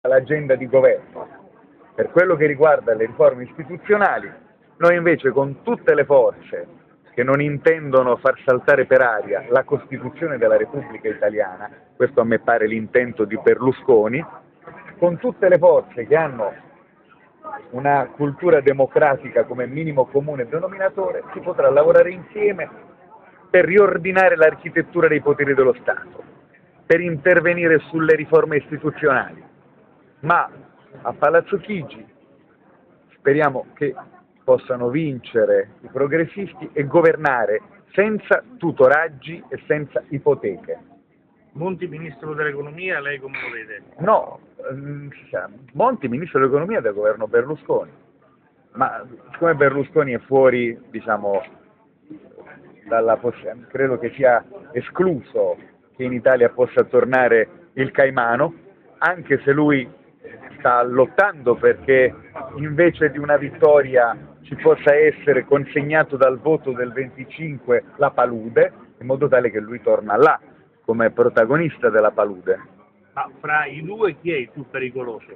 l'agenda di governo. Per quello che riguarda le riforme istituzionali, noi invece con tutte le forze che non intendono far saltare per aria la Costituzione della Repubblica Italiana, questo a me pare l'intento di Berlusconi, con tutte le forze che hanno una cultura democratica come minimo comune denominatore, si potrà lavorare insieme per riordinare l'architettura dei poteri dello Stato, per intervenire sulle riforme istituzionali. Ma a Palazzo Chigi speriamo che possano vincere i progressisti e governare senza tutoraggi e senza ipoteche. Monti ministro dell'economia, lei come lo vede? No, Monti ministro dell'economia del governo Berlusconi, ma siccome Berlusconi è fuori, diciamo, credo che sia escluso che in Italia possa tornare il Caimano, anche se lui sta lottando perché invece di una vittoria ci possa essere consegnato dal voto del 25 la palude, in modo tale che lui torna là come protagonista della palude. Ma fra i due chi è il più pericoloso?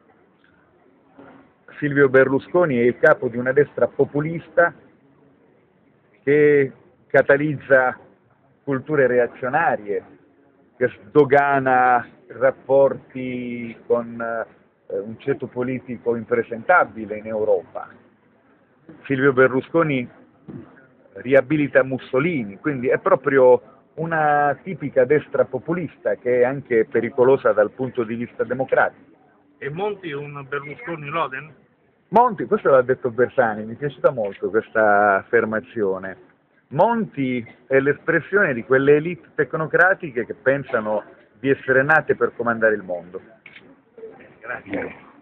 Silvio Berlusconi è il capo di una destra populista che catalizza culture reazionarie, che sdogana rapporti con un ceto politico impresentabile in Europa. Silvio Berlusconi riabilita Mussolini, quindi è proprio una tipica destra populista che è anche pericolosa dal punto di vista democratico. E Monti è un Berlusconi Loden? Monti, questo l'ha detto Bersani, mi è piaciuta molto questa affermazione. Monti è l'espressione di quelle elite tecnocratiche che pensano di essere nate per comandare il mondo. Grazie.